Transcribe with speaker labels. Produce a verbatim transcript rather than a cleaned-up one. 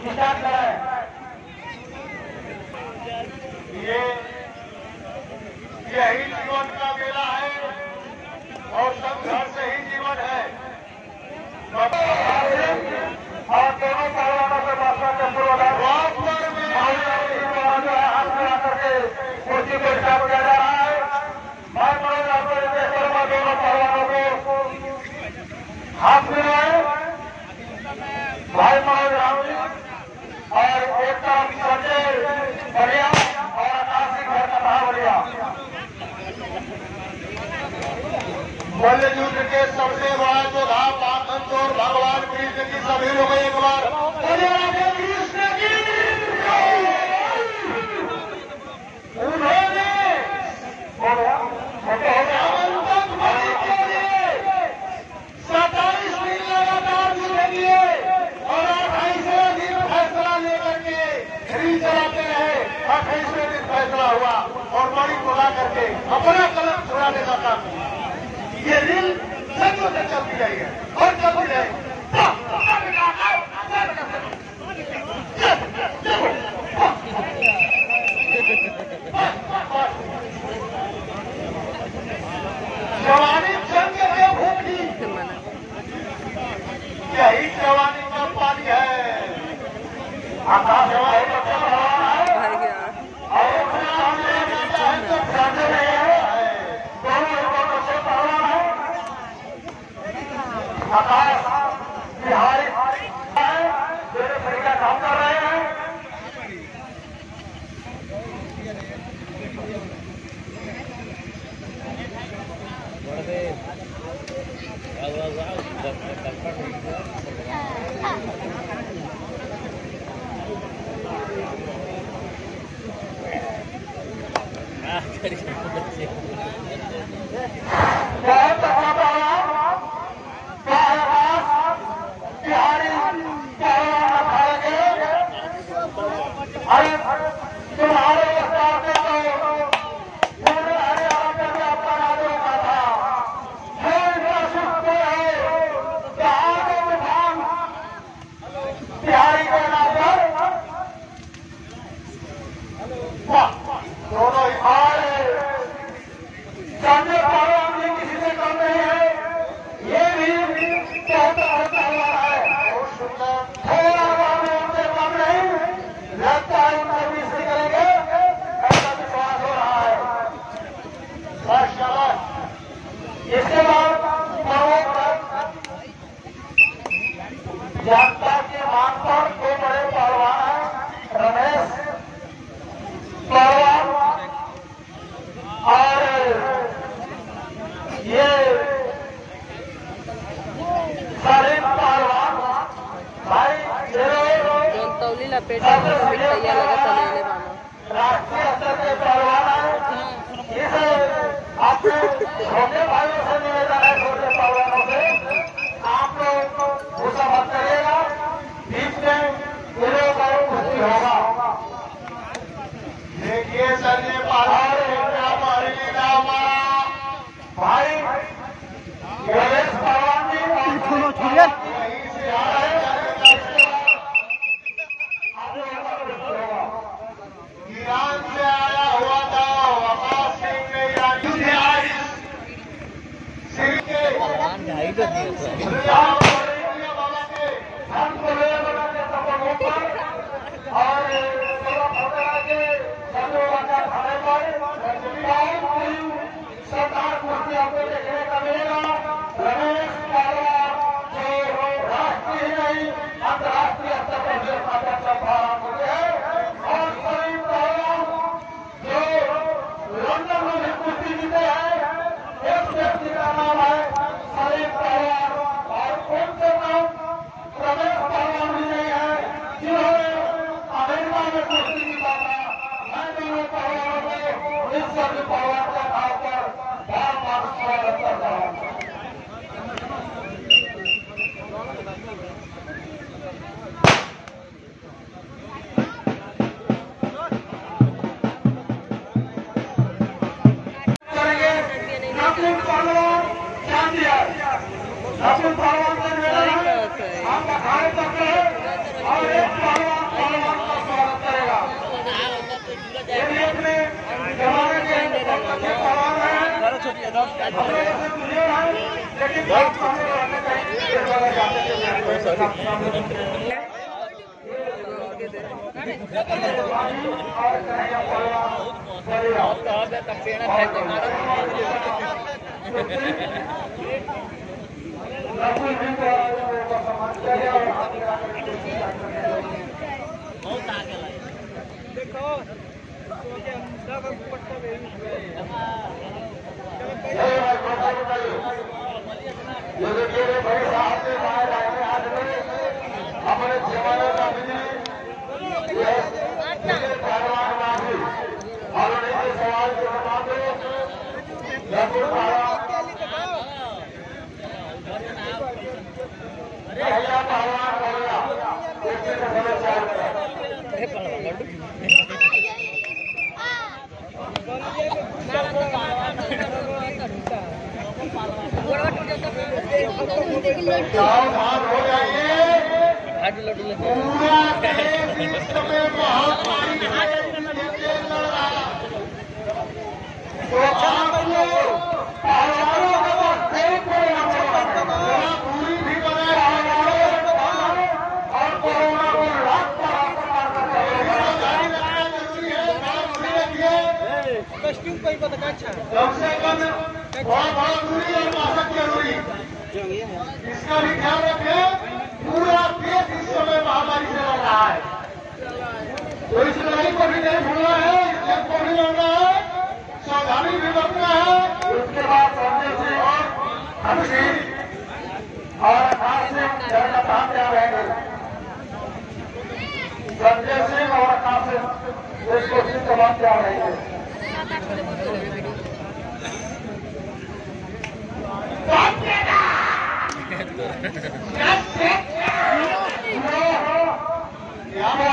Speaker 1: Start कराएं। ये यही जीवन का मेला है और संघर्ष ही जीवन है। और दोनों पहलवानों के भाषा के पूर्वाधार में हाथ मिला करके कुर्सी को स्टार्ट किया जा रहा है। मैं मनोज आपको दोनों पहलवानों को हाथ मिलाए भाई मनोज राम जी और एक तरफ संजय बलिया और आकाश सिंह बलिया। मल्ल युद्ध के सबसे बड़ा योद्धा पाखन चोर भगवान कृष्ण की सभी लोग एक बार कृष्ण की उन्होंने सत्ताईस दिन लगातार युद्ध किए और अट्ठाईसवें दिन फैसला लेकर के रील चलाते रहे। अट्ठाईसवें दिन फैसला हुआ और मणि को ला करके अपना कलम छुड़ाने का काम किया। ये रील सदियों से चलती रही है और चलती रही। जवानी जंग के भूखी, यही जवानी का पानी है। आकाश हमारे आकाश बिहारी मेरे तरीका काम कर रहे हैं। बहुत तुम्हारे विस्तार में तो पूरे हरियाणा में भी आपका नाम रखा था। है जहां विधान बिहारी के नाम पर दोनों ही भाई संजय पहलवान भी किसी से कम नहीं है। ये भी बहुत पहलवान है। थोड़ा उनसे कम नहीं लगता है। उनसे भी इसी करेंगे ऐसा विश्वास हो रहा है। इसके बाद जनता की मांग पर दो बड़े पहलवान हैं, रमेश पहलवान और ये शरीफ पहलवान। भाई
Speaker 2: तौली लपेट मिठाइया लगा तले
Speaker 1: राष्ट्रीय स्तर के पहलवान है। इस अपने छोटे भाइयों से निवेदन है, छोटे पहलवानों से आप लोग गुस्सा मत करिएगा। बीच में ये लोग कुश्ती होगा। देखिए संजय पहलवान भाई गणेश पहलवान जी यहीं से आ रहे हैं। ईरान से आया हुआ था आकाश सिंह ने ईरान से आई सिंह के बाबा के हम को ले बना के सपनों पर और के सदों का खाने पर सरकार कुर्सी आपको देखने का मिलेगा। रमेश पहलवान जो राष्ट्रीय नहीं अंतर्राष्ट्रीय स्तर पर जो पहलवान होते हैं और सभी पहलवान जो लंदन में भी कुश्ती जीते हैं। एक व्यक्ति का नाम है शरीफ पहलवान और उनके नाम रमेश पहलवान भी नहीं है जिन्होंने अमेरिका में कुश्ती जीता था। मैं दोनों पहलवानों को इस सभी पहलवान के नाम पर बहुत बहुत स्वागत करता हूँ। पहलवान से हम अखाड़े करते हैं और एक पहलवान इसका भी ध्यान रखें, पूरा देश इस समय महामारी से लड़ रहा है, तो इस लड़ाई को भी नहीं भूलना है, इस जंग को भी लड़ना है, सावधानी भी बरतना है। उसके बाद संजय सिंह और हनुमान और खास सिंह जगह कहाँ क्या रहेंगे, संजय सिंह और खास सिंह इस क्वेश्चन के बाद क्या रहेंगे। क्या